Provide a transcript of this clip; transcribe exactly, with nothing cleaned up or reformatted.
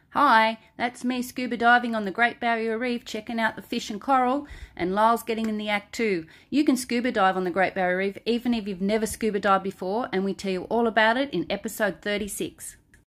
Hi, that's me scuba diving on the Great Barrier Reef, checking out the fish and coral, and Lyle's getting in the act too. You can scuba dive on the Great Barrier Reef even if you've never scuba dived before, and we tell you all about it in episode thirty-six.